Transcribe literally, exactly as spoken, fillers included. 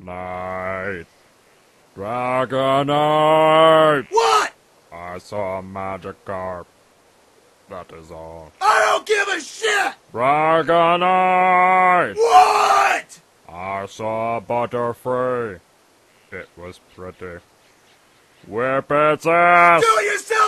Nite. Dragonite! What? I saw a magic carp. That is all. I don't give a shit! Dragonite! What? I saw a butterfree. It was pretty. Whip its ass! Do yourself